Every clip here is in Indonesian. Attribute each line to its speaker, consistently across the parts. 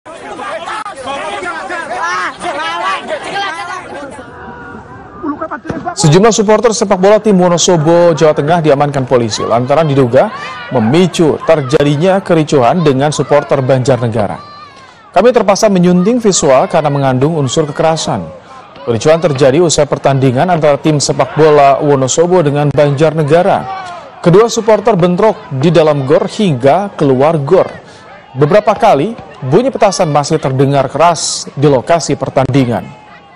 Speaker 1: Sejumlah supporter sepak bola tim Wonosobo, Jawa Tengah diamankan polisi lantaran diduga memicu terjadinya kericuhan dengan supporter Banjarnegara. Kami terpaksa menyunting visual karena mengandung unsur kekerasan. Kericuhan terjadi usai pertandingan antara tim sepak bola Wonosobo dengan Banjarnegara. Kedua supporter bentrok di dalam gor hingga keluar gor. Beberapa kali bunyi petasan masih terdengar keras di lokasi pertandingan.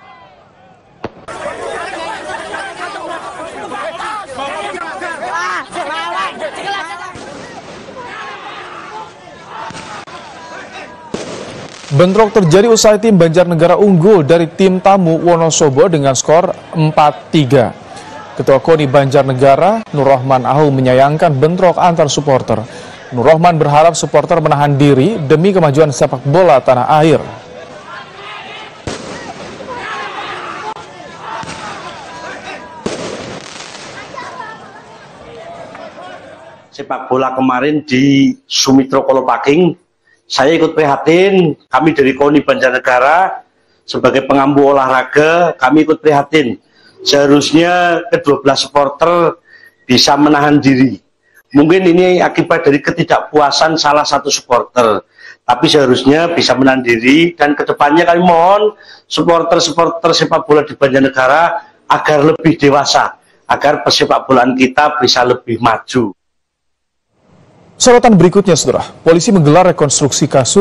Speaker 1: Bentrok terjadi usai tim Banjarnegara unggul dari tim tamu Wonosobo dengan skor 4-3. Ketua KONI Banjarnegara, Nurrohman Ahu menyayangkan bentrok antar supporter. Nurrohman berharap supporter menahan diri demi kemajuan sepak bola tanah air.
Speaker 2: Sepak bola kemarin di Sumitro Kolopaking, saya ikut prihatin. Kami dari KONI Banjarnegara sebagai pengampu olahraga, kami ikut prihatin. Seharusnya ke-12 supporter bisa menahan diri. Mungkin ini akibat dari ketidakpuasan salah satu supporter, tapi seharusnya bisa menahan diri. Dan kedepannya kami mohon supporter-supporter sepak bola di Banjarnegara agar lebih dewasa, agar persepak bolaan kita bisa lebih maju.
Speaker 1: Sorotan berikutnya, saudara, polisi menggelar rekonstruksi kasus